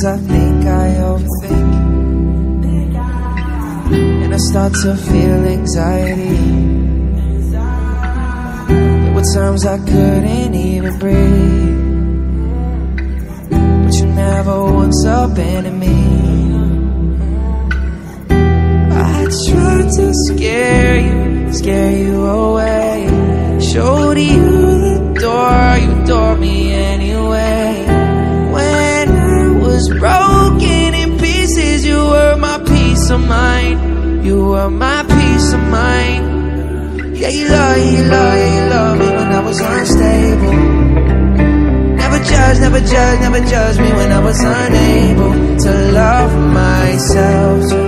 Sometimes I think I overthink, and I start to feel anxiety. There were times I couldn't even breathe, but you never once abandoned me. I tried to scare you away, showed you the door, you adored me anyway. When I was broken in pieces, you were my peace of mind. You were my peace of mind. Yeah, you love me when I was unstable. Never judge me when I was unable to love myself.